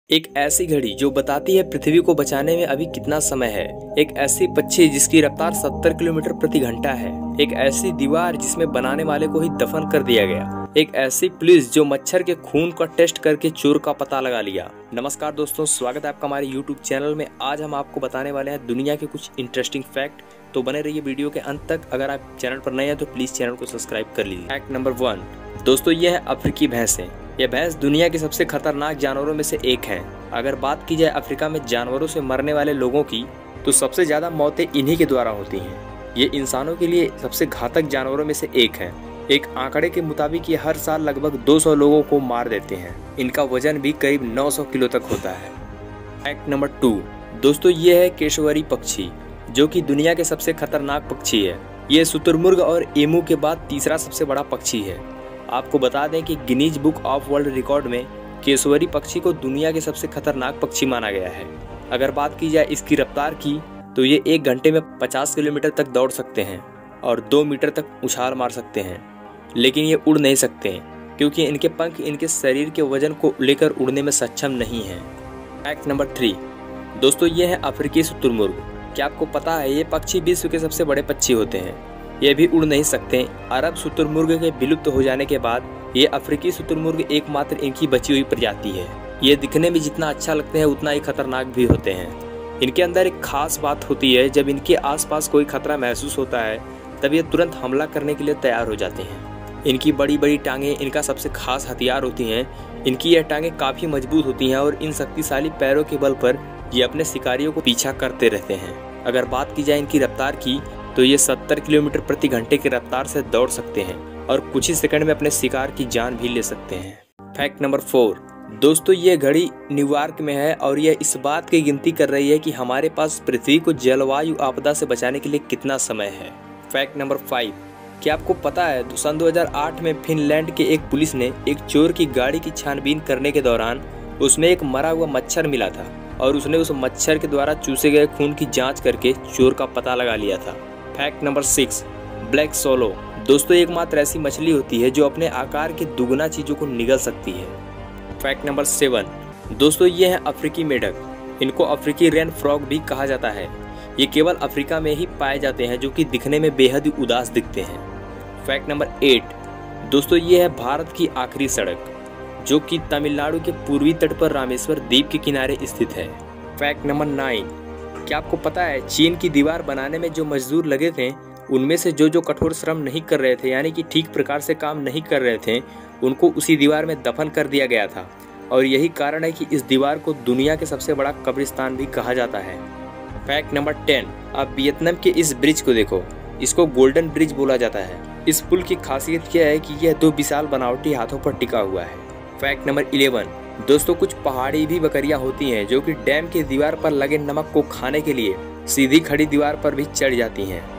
एक ऐसी घड़ी जो बताती है पृथ्वी को बचाने में अभी कितना समय है। एक ऐसी पक्षी जिसकी रफ्तार 70 किलोमीटर प्रति घंटा है। एक ऐसी दीवार जिसमें बनाने वाले को ही दफन कर दिया गया। एक ऐसी पुलिस जो मच्छर के खून का टेस्ट करके चोर का पता लगा लिया। नमस्कार दोस्तों, स्वागत है आपका हमारे YouTube चैनल में। आज हम आपको बताने वाले हैं दुनिया के कुछ इंटरेस्टिंग फैक्ट, तो बने रहिए वीडियो के अंत तक। अगर आप चैनल पर नए हैं तो प्लीज चैनल को सब्सक्राइब कर लीजिए। फैक्ट नंबर 1 दोस्तों, ये है अफ्रीकी भैंसें। यह भैंस दुनिया के सबसे खतरनाक जानवरों में से एक है। अगर बात की जाए अफ्रीका में जानवरों से मरने वाले लोगों की, तो सबसे ज्यादा मौतें इन्हीं के द्वारा होती हैं। ये इंसानों के लिए सबसे घातक जानवरों में से एक है। एक आंकड़े के मुताबिक ये हर साल लगभग 200 लोगों को मार देते हैं। इनका वजन भी करीब 900 किलो तक होता है। फैक्ट नंबर 2 दोस्तों, ये है केशवरी पक्षी, जो कि दुनिया के सबसे खतरनाक पक्षी है। ये शुतुरमुर्ग और एमू के बाद तीसरा सबसे बड़ा पक्षी है। आपको बता दें कि Guinness book of world record में केशवरी पक्षी को दुनिया के सबसे खतरनाक पक्षी माना गया है। अगर बात की जाए इसकी रफ्तार की, तो ये 1 घंटे में 50 किलोमीटर तक दौड़ सकते हैं और 2 मीटर तक उछाल मार सकते हैं, लेकिन ये उड़ नहीं सकते हैं क्योंकि इनके पंख इनके शरीर के वजन को लेकर उड़ने में सक्षम नहीं हैं। फैक्ट नंबर 3 दोस्तों, ये है अफ्रीकी शुतुरमुर्ग। क्या आपको पता है ये पक्षी विश्व के सबसे बड़े पक्षी होते हैं। ये भी उड़ नहीं सकते। अरब शुतुरमुर्ग के विलुप्त हो जाने के बाद ये अफ्रीकी शुतुरमुर्ग एकमात्र इनकी बची हुई प्रजाति है। ये दिखने में जितना अच्छा लगते हैं उतना ही खतरनाक भी होते हैं। इनके अंदर एक खास बात होती है, जब इनके आसपास कोई खतरा महसूस होता है तब ये तुरंत हमला करने के लिए तैयार हो जाते हैं। इनकी बड़ी बड़ी टांगें इनका सबसे खास हथियार होती हैं। इनकी यह टांगें काफ़ी मजबूत होती हैं और इन शक्तिशाली पैरों के बल पर ये अपने शिकारियों को पीछा करते रहते हैं। अगर बात की जाए इनकी रफ्तार की, तो ये 70 किलोमीटर प्रति घंटे की रफ्तार से दौड़ सकते हैं और कुछ ही सेकंड में अपने शिकार की जान भी ले सकते हैं। फैक्ट नंबर 4 दोस्तों, ये घड़ी न्यूयॉर्क में है और यह इस बात की गिनती कर रही है कि हमारे पास पृथ्वी को जलवायु आपदा से बचाने के लिए कितना समय है। फैक्ट नंबर 5 क्या आपको पता है सन 2008 में फिनलैंड के एक पुलिस ने एक चोर की गाड़ी की छानबीन करने के दौरान उसमें एक मरा हुआ मच्छर मिला था और उसने उस मच्छर के द्वारा चूसे गए खून की जाँच करके चोर का पता लगा लिया था। फैक्ट नंबर 6 ब्लैक सोलो दोस्तों, एकमात्र ऐसी मछली होती है जो अपने आकार के दुगना चीजों को निगल सकती है। फैक्ट नंबर 7 दोस्तों, ये है अफ्रीकी मेढक। इनको अफ्रीकी रेन फ्रॉग भी कहा जाता है। ये केवल अफ्रीका में ही पाए जाते हैं, जो कि दिखने में बेहद ही उदास दिखते हैं। फैक्ट नंबर 8 दोस्तों, ये है भारत की आखिरी सड़क, जो कि तमिलनाडु के पूर्वी तट पर रामेश्वर द्वीप के किनारे स्थित है। फैक्ट नंबर 9 क्या आपको पता है चीन की दीवार बनाने में जो मजदूर लगे थे, उनमें से जो कठोर श्रम नहीं कर रहे थे, यानी कि ठीक प्रकार से काम नहीं कर रहे थे, उनको उसी दीवार में दफन कर दिया गया था। और यही कारण है कि इस दीवार को दुनिया के सबसे बड़ा कब्रिस्तान भी कहा जाता है। फैक्ट नंबर 10 अब वियतनाम के इस ब्रिज को देखो, इसको गोल्डन ब्रिज बोला जाता है। इस पुल की खासियत क्या है कि यह 2 विशाल बनावटी हाथों पर टिका हुआ है। फैक्ट नंबर 11 दोस्तों, कुछ पहाड़ी भी बकरियां होती हैं जो कि डैम की दीवार पर लगे नमक को खाने के लिए सीधी खड़ी दीवार पर भी चढ़ जाती हैं।